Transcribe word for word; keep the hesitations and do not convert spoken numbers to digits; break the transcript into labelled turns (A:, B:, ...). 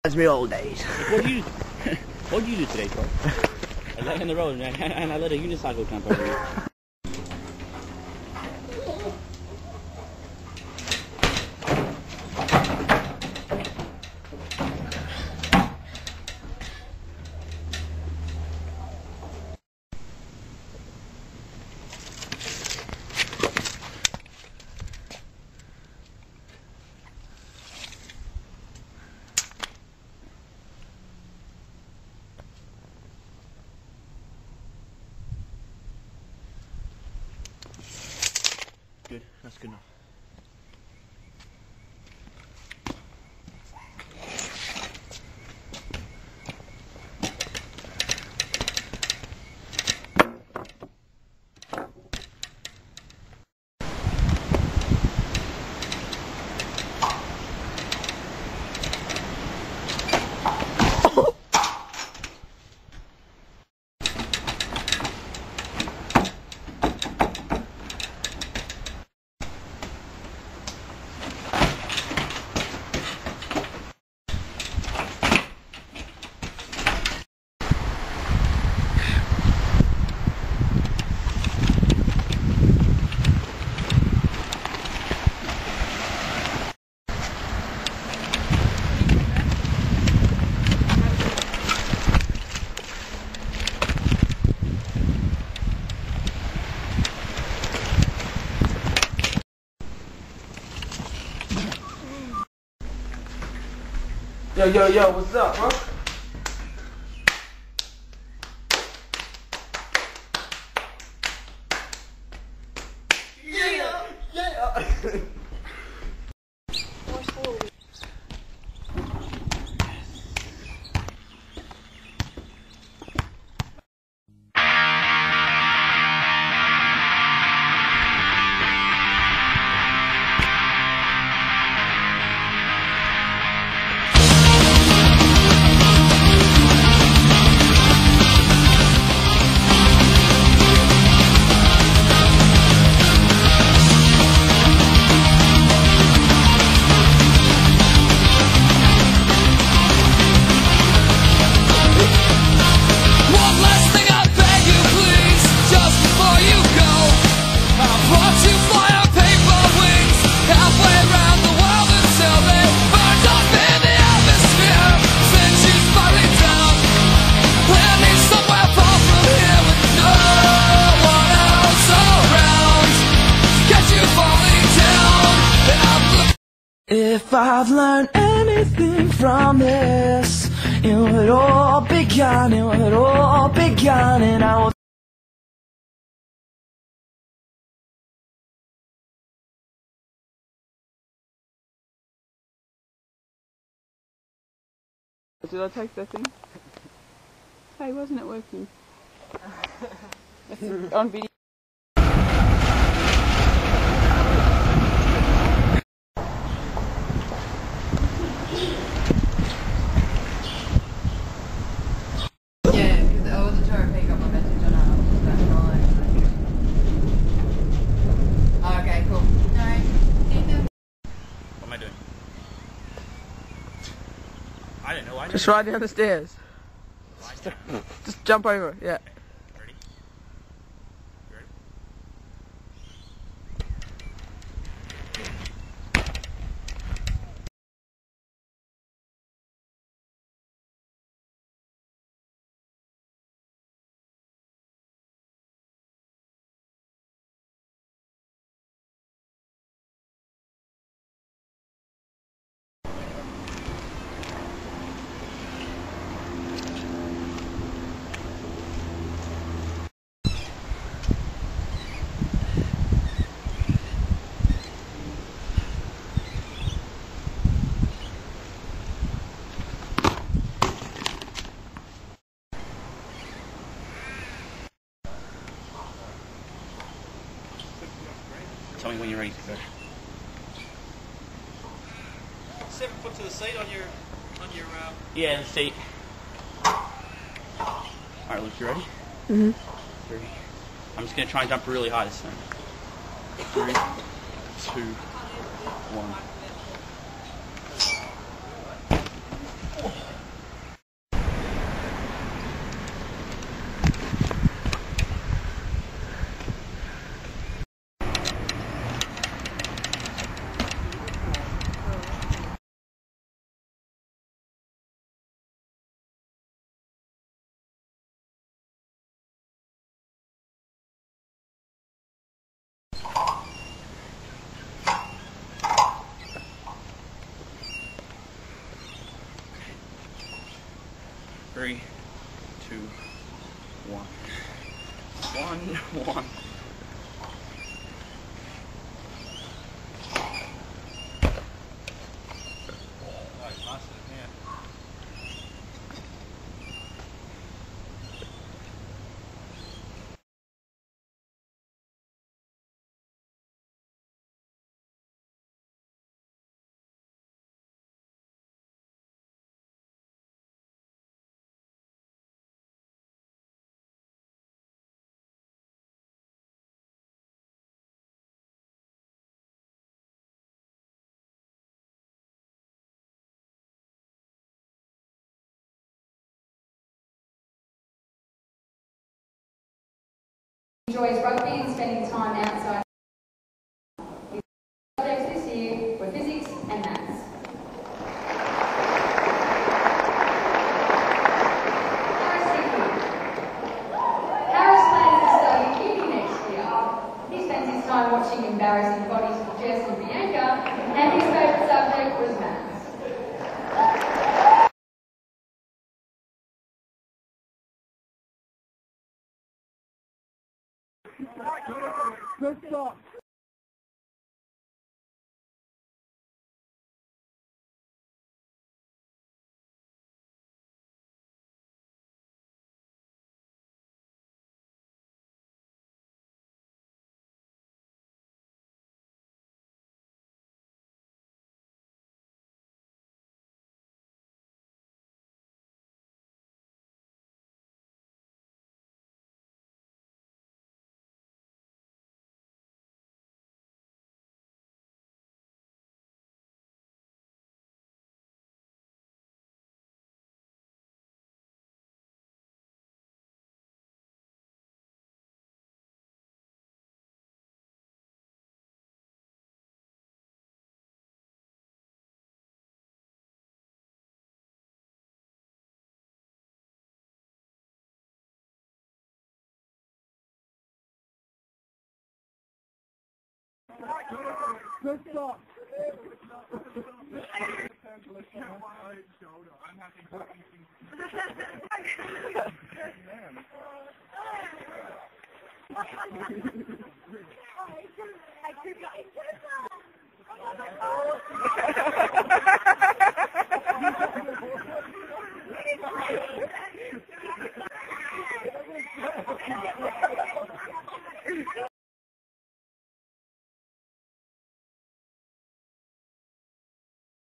A: That's me old days.
B: What do you What do you do today, bro? I lay in the road and I, and I let a unicycle camp over here.
A: Good, that's good enough. Yo, yo, yo, what's up, huh? Yeah, yeah.
C: If I've learned anything from this, it would all begun, it would all begun, and I will.
D: Did I take that thing? Hey, wasn't it working? On video.
E: Yeah, because I wasn't sure if he got my message or not. I was just about to lie. Oh, okay, cool. Alright.
B: What am I doing? I don't know. I
D: Just right down the stairs.
B: Just,
D: Just jump over it, yeah.
B: Ready? You ready? Tell me when you're ready to go.
A: Seven foot to the seat on your, on your, um...
B: Yeah, the seat. Alright, Luke, you ready?
D: Mm-hmm.
B: Three. I'm just gonna try and jump really high this time. Three, two, one. Three, two, one. One, one.
A: Nice, lost it, man.
F: Enjoys rugby and spending time outside. His subjects this year were physics and maths. Harris Hickey. Harris plans to study beauty next year. He spends his time watching embarrassing bodies of Jess and Bianca, and his favourite subject was maths.
C: Good stop. Good stop.